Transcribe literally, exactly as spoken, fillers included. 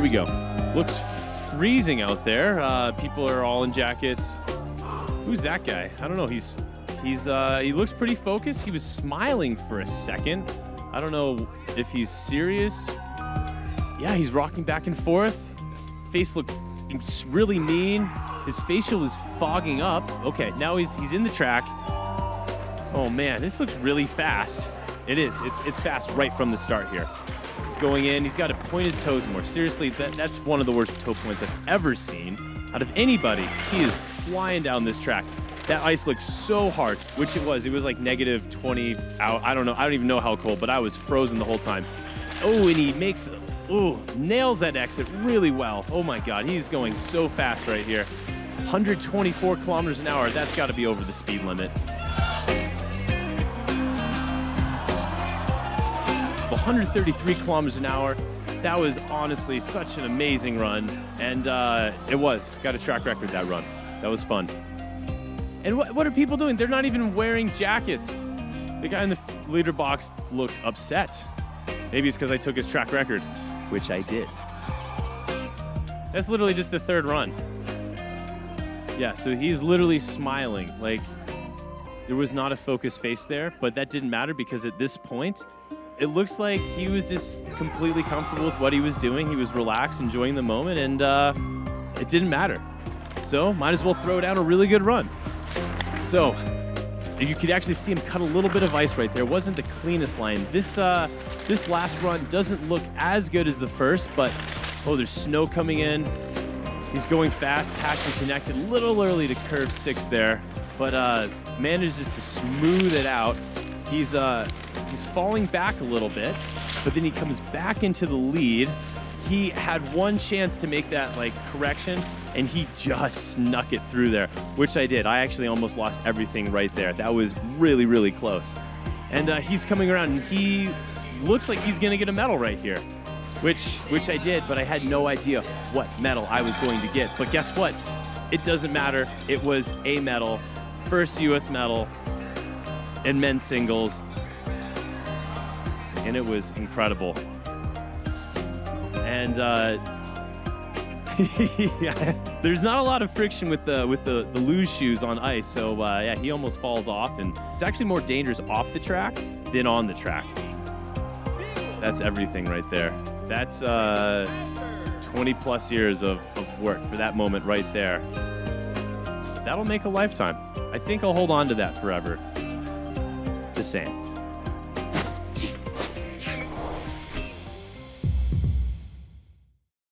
we go. Looks freezing out there. Uh, people are all in jackets. Who's that guy? I don't know. He's he's uh, he looks pretty focused. He was smiling for a second. I don't know if he's serious. Yeah, he's rocking back and forth. Face looked really mean. His facial was fogging up. Okay, now he's he's in the track. Oh man, this looks really fast. It is. It's it's fast right from the start here. He's going in. He's got to point his toes more. Seriously, that, that's one of the worst toe points I've ever seen out of anybody. He is flying down this track. That ice looks so hard, which it was. It was like negative twenty out. I don't know. I don't even know how cold, but I was frozen the whole time. Oh, and he makes, oh, nails that exit really well. Oh my God, he's going so fast right here. one hundred twenty-four kilometers an hour. That's got to be over the speed limit. one hundred thirty-three kilometers an hour. That was honestly such an amazing run, and uh, it was. Got a track record that run. That was fun. And what, what are people doing? They're not even wearing jackets. The guy in the leader box looked upset. Maybe it's because I took his track record, which I did. That's literally just the third run. Yeah, so he's literally smiling. Like, there was not a focused face there, but that didn't matter because at this point, it looks like he was just completely comfortable with what he was doing. He was relaxed, enjoying the moment, and uh, it didn't matter. So might as well throw down a really good run. So you could actually see him cut a little bit of ice right there. It wasn't the cleanest line. This uh, this last run doesn't look as good as the first, but oh, there's snow coming in. He's going fast, passion connected, a little early to curve six there, but uh, manages to smooth it out. He's uh, he's falling back a little bit, but then he comes back into the lead. He had one chance to make that like correction, and he just snuck it through there, which I did. I actually almost lost everything right there. That was really, really close. And uh, he's coming around, and he looks like he's gonna get a medal right here, which which I did, but I had no idea what medal I was going to get. But guess what? It doesn't matter. It was a medal, first U S medal in men's singles, and it was incredible. And uh, yeah, there's not a lot of friction with the with the, the Luge shoes on ice, so uh, yeah, he almost falls off, and it's actually more dangerous off the track than on the track. That's everything right there. That's uh, twenty plus years of, of work for that moment right there. That'll make a lifetime. I think I'll hold on to that forever. Just saying.